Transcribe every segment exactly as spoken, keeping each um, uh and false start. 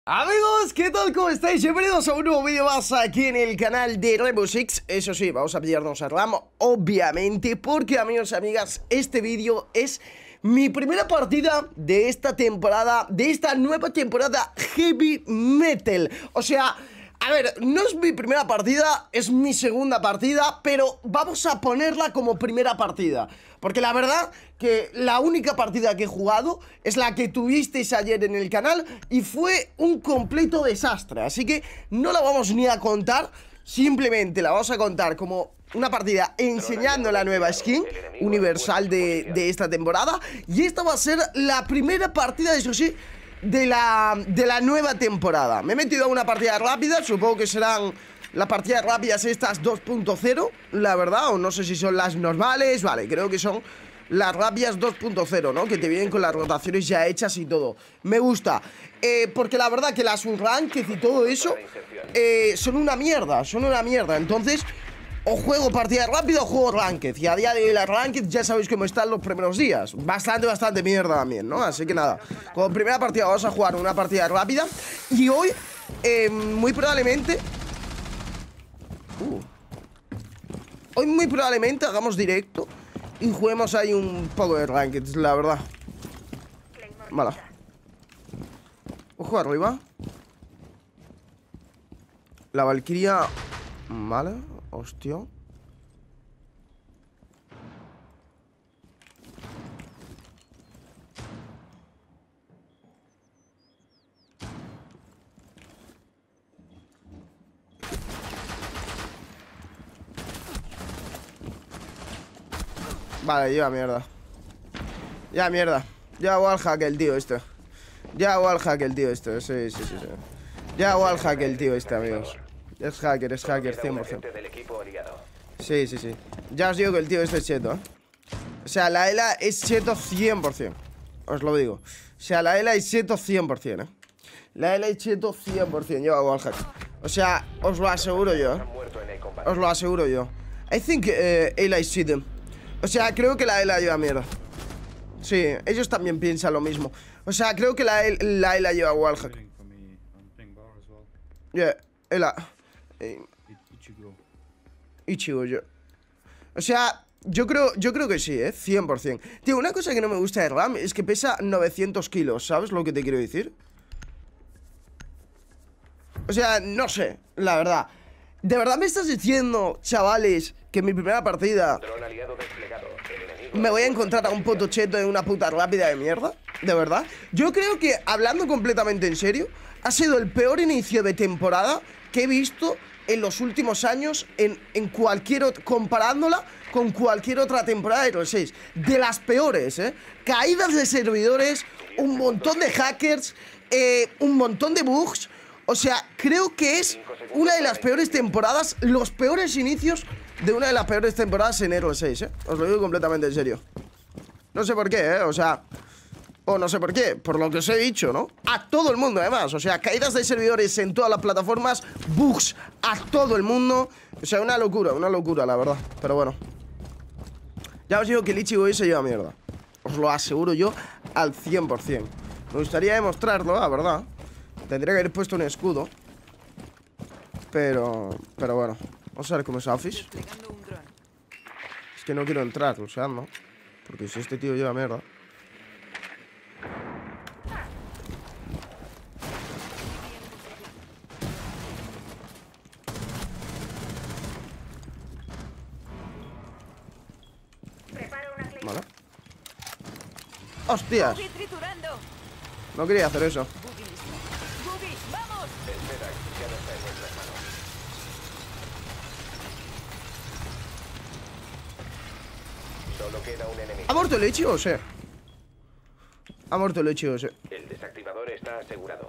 Amigos, ¿qué tal? ¿Cómo estáis? Bienvenidos a un nuevo vídeo más aquí en el canal de Rainbow Six. Eso sí, vamos a pillarnos a Ram, obviamente, porque, amigos y amigas, este vídeo es mi primera partida de esta temporada, de esta nueva temporada Heavy Metal. O sea, a ver, no es mi primera partida, es mi segunda partida, pero vamos a ponerla como primera partida. Porque la verdad que la única partida que he jugado es la que tuvisteis ayer en el canal y fue un completo desastre. Así que no la vamos ni a contar, simplemente la vamos a contar como una partida enseñando la nueva skin universal de, de esta temporada. Y esta va a ser la primera partida, eso sí, de la, de la nueva temporada. Me he metido a una partida rápida, supongo que serán las partidas rápidas estas dos punto cero, la verdad, o no sé si son las normales. Vale, creo que son las rápidas dos punto cero, ¿no? Que te vienen con las rotaciones ya hechas y todo. Me gusta, eh, porque la verdad que las unranked y todo eso eh, son una mierda, son una mierda. Entonces, o juego partida rápida o juego ranked. Y a día de hoy las ranked ya sabéis cómo están los primeros días. Bastante, bastante mierda también, ¿no? Así que nada, como primera partida vamos a jugar una partida rápida. Y hoy, eh, muy probablemente uh, Hoy muy probablemente hagamos directo y juguemos ahí un poco de ranked, la verdad. Vale. Ojo arriba. La Valkyria. Vale, hostia. Vale, lleva mierda. Ya mierda. Ya hago al hack el tío este. Ya hago al hack el tío este. Sí, sí, sí, sí. Ya hago al hack el tío este, amigos. Es hacker, es hacker cien por cien. Sí, sí, sí. Ya os digo que el tío este es cheto, ¿eh? O sea, la E L A es cheto cien por cien. Os lo digo. O sea, la E L A es cheto cien por cien, ¿eh? La E L A es cheto cien por cien. Yo hago al hack. O sea, os lo aseguro yo, ¿eh? Os lo aseguro yo. I think uh, E L A is cheating. O sea, creo que la E L A lleva mierda. Sí, ellos también piensan lo mismo. O sea, creo que la, la E L A lleva wallhack. Yeah, E L A. Eh, Ichigo, yo. O sea, yo creo, yo creo que sí, eh, cien por cien. Tío, una cosa que no me gusta de Ram es que pesa novecientos kilos, ¿sabes lo que te quiero decir? O sea, no sé, la verdad. ¿De verdad me estás diciendo, chavales, que en mi primera partida me voy a encontrar a un puto cheto en una puta rápida de mierda? ¿De verdad? Yo creo que, hablando completamente en serio, ha sido el peor inicio de temporada que he visto en los últimos años en, en cualquier otro, comparándola con cualquier otra temporada de los seis. De las peores, ¿eh? Caídas de servidores, un montón de hackers, eh, un montón de bugs. O sea, creo que es una de las peores temporadas, los peores inicios de una de las peores temporadas en R seis, ¿eh? Os lo digo completamente en serio. No sé por qué, ¿eh? O sea, o no sé por qué, por lo que os he dicho, ¿no? A todo el mundo, además. O sea, caídas de servidores en todas las plataformas, bugs a todo el mundo. O sea, una locura, una locura, la verdad. Pero bueno. Ya os digo que el Ichigo hoy se lleva mierda. Os lo aseguro yo al cien por cien. Me gustaría demostrarlo, la verdad. Tendría que haber puesto un escudo. Pero... Pero bueno. Vamos a ver cómo es Office. Es que no quiero entrar, o sea, ¿no? Porque si este tío lleva mierda. Vale. ¡Hostias! No quería hacer eso. ¿Ha muerto el Ichigo? Sí. Ha muerto el Ichigo, sí. El desactivador está asegurado.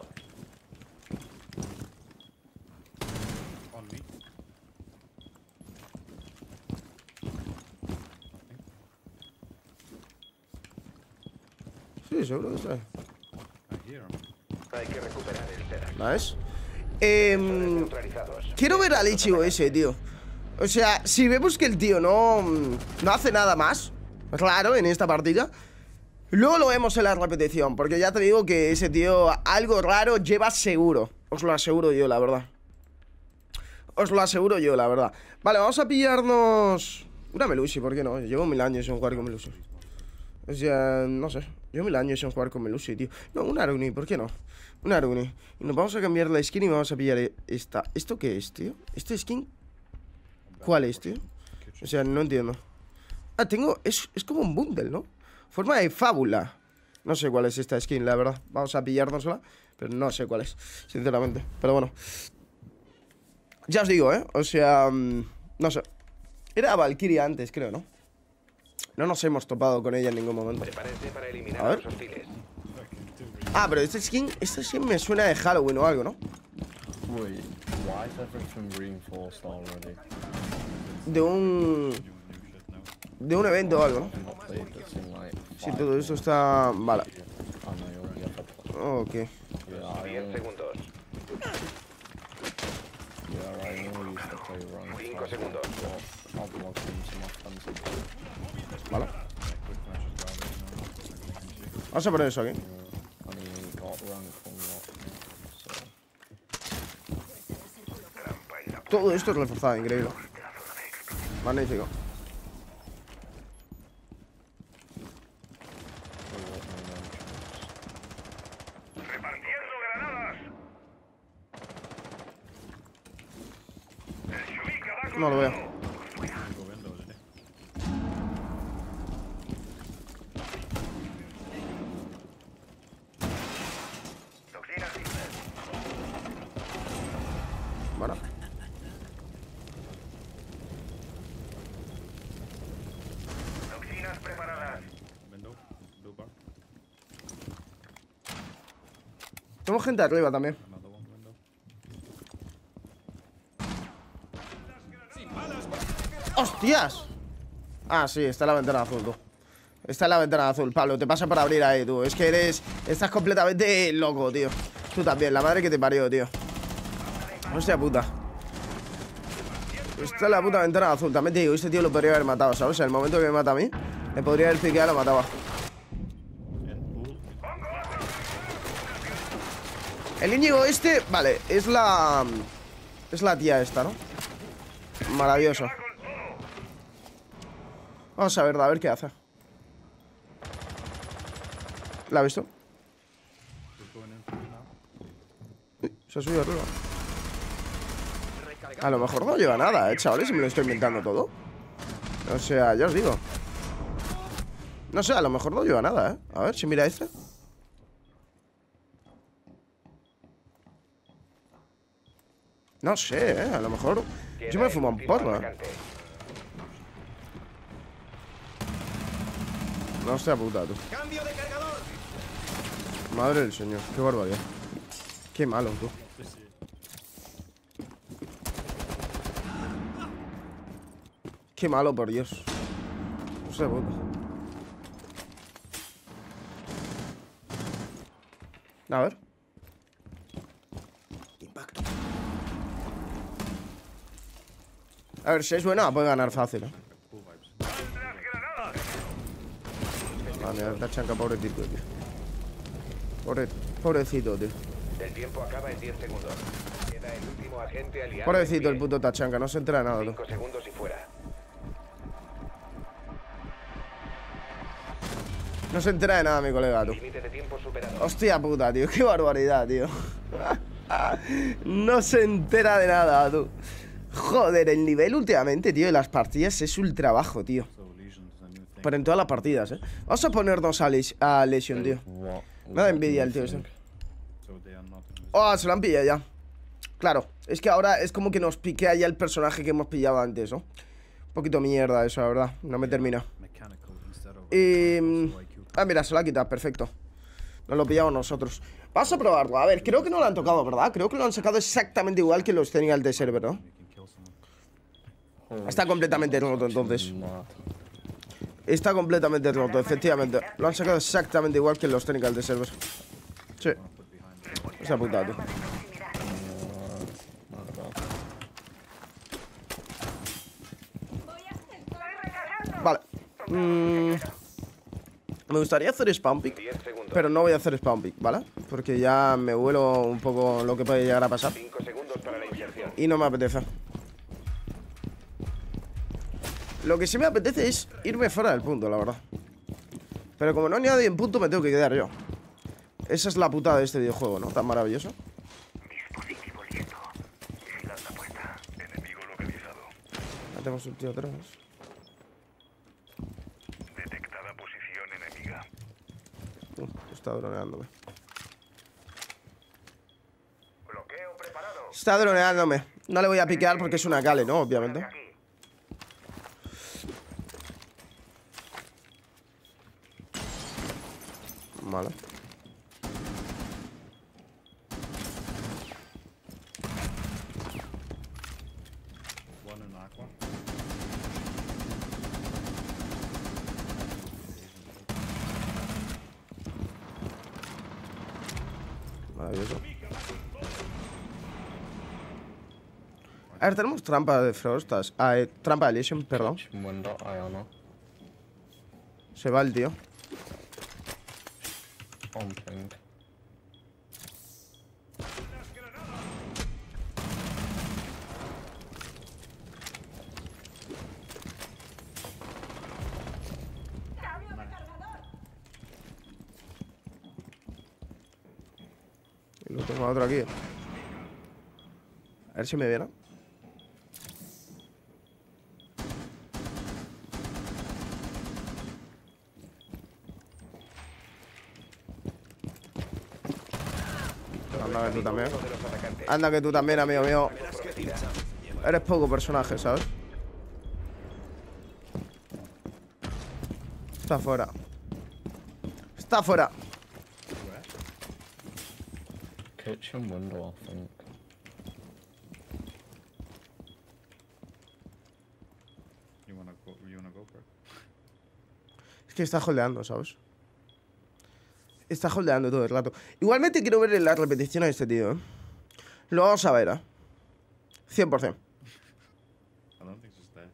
Sí, seguro que está ahí. Hay que recuperar el Terac. Nice. Eh, quiero ver al Ichigo ese, tío. O sea, si vemos que el tío no, no hace nada más, claro, en esta partida, Luego lo vemos en la repetición, porque ya te digo que ese tío algo raro lleva seguro. Os lo aseguro yo, la verdad. Os lo aseguro yo, la verdad. Vale, vamos a pillarnos una Melusi, ¿por qué no? Llevo mil años sin jugar con Melusi. O sea, no sé. Llevo mil años sin jugar con Melusi, tío. No, un Aruni, ¿por qué no? Un Aruni. Y nos vamos a cambiar la skin y vamos a pillar esta. ¿Esto qué es, tío? ¿Este skin? ¿Cuál es, tío? O sea, no entiendo. Ah, tengo... Es, es como un bundle, ¿no? Forma de fábula. No sé cuál es esta skin, la verdad. Vamos a pillárnosla, pero no sé cuál es, sinceramente. Pero bueno. Ya os digo, ¿eh? O sea... No sé. Era Valkyria antes, creo, ¿no? No nos hemos topado con ella en ningún momento. Para eliminar a ver. Ah, pero este skin... Este skin me suena de Halloween o algo, ¿no? Wait, why is everything reinforced already? De un... De un evento o algo, ¿no? Sí, todo esto está... Vale. Ok. diez segundos. cinco segundos. Vale. Vamos a poner eso aquí. Todo esto es reforzado, increíble. Magnífico. No lo veo. Bueno. Toxinas preparadas. Tengo gente arriba también. ¡Hostias! Ah, sí, está en la ventana azul, tú. Está en la ventana azul, Pablo. Te pasa por abrir ahí, tú. Es que eres... Estás completamente loco, tío. Tú también, la madre que te parió, tío. Hostia puta. Está en la puta ventana azul. También te digo, este tío lo podría haber matado, ¿sabes? En el momento que me mata a mí, le podría haber piqueado y lo mataba. El Íñigo este, vale, es la... Es la tía esta, ¿no? Maravilloso. Vamos a ver, a ver qué hace. ¿La ha visto? Se ha subido arriba. A lo mejor no lleva nada, eh, chavales, si me lo estoy inventando todo. O sea, ya os digo. No sé, a lo mejor no lleva nada, eh. A ver, si mira este. No sé, eh, a lo mejor yo me fumo un porro, eh. No, hostia puta, tú. Cambio de cargador. Madre del señor, qué barbaridad. Qué malo, tú. Qué malo, por Dios. Hostia puta. A ver. Impacto. A ver, si es buena, puede ganar fácil, ¿eh? Ah, mira, esta chanca, pobrecito, tío. Pobre, pobrecito, tío. El tiempo acaba en diez segundos. Queda el último agente aliado. Pobrecito el puto tachanca, no se entera de nada, tú. cinco segundos y fuera. No se entera de nada, mi colega, tú. Límite de tiempo superado. Hostia puta, tío, qué barbaridad, tío. No se entera de nada, tú. Joder, el nivel últimamente, tío, de las partidas es ultra bajo, tío. Pero en todas las partidas, eh. Vamos a ponernos a, Les a Lesion, tío. Me da envidia el tío ese. Oh, se lo han pillado ya. Claro, es que ahora es como que nos piquea ya el personaje que hemos pillado antes, ¿no? Un poquito mierda eso, la verdad. No me termina. Y... Ah, mira, se lo ha quitado, perfecto. Nos lo pillamos nosotros. Vamos a probarlo, a ver, creo que no lo han tocado, ¿verdad? Creo que lo han sacado exactamente igual que los tenía el de server, ¿no? Está completamente roto, entonces. Está completamente roto, efectivamente. Lo han sacado exactamente igual que los técnicos de server. Sí. Esa puta, tío. Vale. Mm. Me gustaría hacer spawn pick, diez segundos. pero no voy a hacer spawn pick, ¿vale? Porque ya me vuelo un poco lo que puede llegar a pasar cinco segundos para la inserción. y no me apetece. Lo que sí me apetece es irme fuera del punto, la verdad. Pero como no hay nadie en punto, me tengo que quedar yo. Esa es la putada de este videojuego, ¿no? Tan maravilloso. Dispositivo listo. Vigilancia puesta. Enemigo localizado. Ya tenemos un tío atrás. Detectada posición enemiga. Uh, está droneándome. Bloqueo preparado. Está droneándome. No le voy a piquear porque es una Kale, ¿no? Obviamente. Aquí. Vale. One in aqua. Maravilloso. A ver, tenemos trampa de Frostas. Ah, eh, trampa de Elysium, perdón. Kitchen window, Iona. Se va el tío. On ping. Y lo tengo a otro aquí. A ver si me viene. Anda que tú también. Uno de los atacantes. Anda que tú también, amigo mío. Eres poco personaje, ¿sabes? Está fuera. Está fuera. Kitchen window, I think. You wanna go? You wanna go for it? Es que está holdeando, ¿sabes? Está holdeando todo el rato. Igualmente quiero ver la repetición a este tío, ¿eh? Lo vamos a ver, ¿eh? cien por cien. I don't think she's there.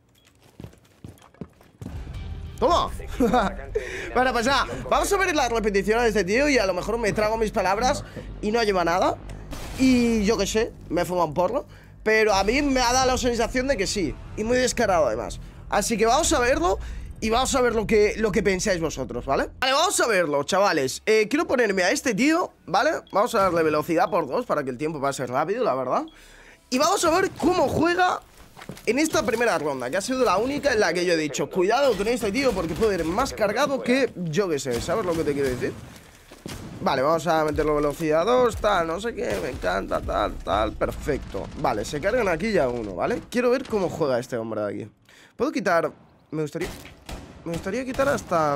¡Toma! Bueno, pues nada, vamos a ver la repetición de este tío y a lo mejor me trago mis palabras y no lleva nada. Y yo qué sé, me fuma un porro. Pero a mí me ha dado la sensación de que sí. Y muy descarado además. Así que vamos a verlo y vamos a ver lo que, lo que pensáis vosotros, ¿vale? Vale, vamos a verlo, chavales. eh, Quiero ponerme a este tío, ¿vale? Vamos a darle velocidad por dos para que el tiempo pase rápido, la verdad. Y vamos a ver cómo juega en esta primera ronda, que ha sido la única en la que yo he dicho cuidado con este tío porque puede ir más cargado que yo que sé, ¿sabes lo que te quiero decir? Vale, vamos a meterlo velocidad dos, tal, no sé qué, me encanta, tal, tal, perfecto. Vale, se cargan aquí ya uno, ¿vale? Quiero ver cómo juega este hombre de aquí. Puedo quitar, me gustaría, me gustaría quitar hasta,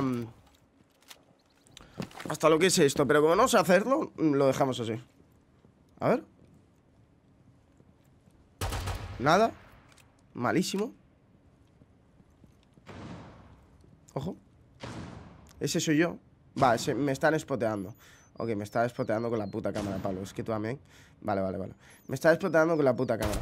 hasta lo que es esto, pero como no sé hacerlo, lo dejamos así. A ver. Nada. Malísimo. Ojo. Ese soy yo. Va, ese, me están spoteando. Ok, me está spoteando con la puta cámara, Pablo. Es que tú también. Vale, vale, vale. Me está spoteando con la puta cámara.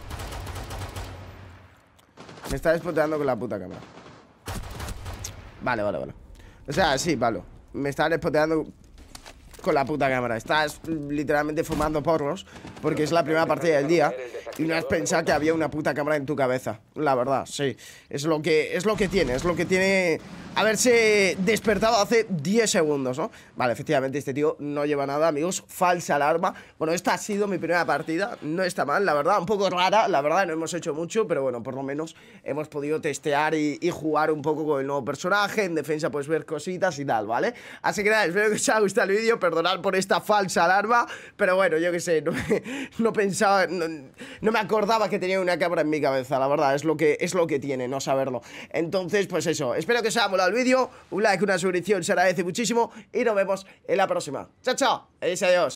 Me está spoteando con la puta cámara. Vale, vale, vale. O sea, sí, Pablo. Me está spoteando con la puta cámara. Estás literalmente fumando porros porque es la primera partida del día y no has pensado que había una puta cámara en tu cabeza. La verdad, sí. Es lo que, es lo que tiene, es lo que tiene haberse despertado hace diez segundos, ¿no? Vale, efectivamente este tío no lleva nada, amigos. Falsa alarma. Bueno, esta ha sido mi primera partida. No está mal, la verdad, un poco rara. La verdad, no hemos hecho mucho, pero bueno, por lo menos hemos podido testear y, y jugar un poco con el nuevo personaje. En defensa puedes ver cositas y tal, ¿vale? Así que nada, espero que os haya gustado el vídeo. Perdonad por esta falsa alarma, pero bueno, yo qué sé, no, me, no pensaba, no, no me acordaba que tenía una cámara en mi cabeza, la verdad, es lo que, es lo que tiene, no saberlo. Entonces, pues eso, espero que os haya molado el vídeo. Un like, una suscripción se agradece muchísimo y nos vemos en la próxima. Chao, chao, adiós, adiós.